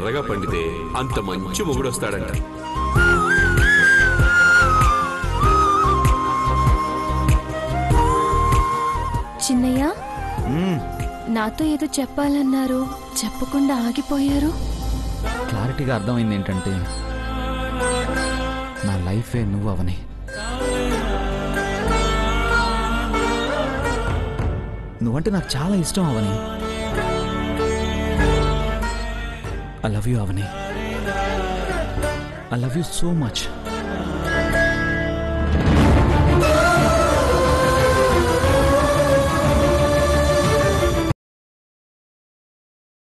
ఎర్రగా పండితే అంత మంచి మొగుడు వస్తాడంట. చిన్నయ్య, నాతో ఏదో చెప్పాలన్నారు, చెప్పకుండా ఆగిపోయారు. క్లారిటీగా అర్థమైంది ఏంటంటే నా లైఫే నువ్వు అవని. నువ్వంటే నాకు చాలా ఇష్టం Avani. I love you Avani. I love you so much.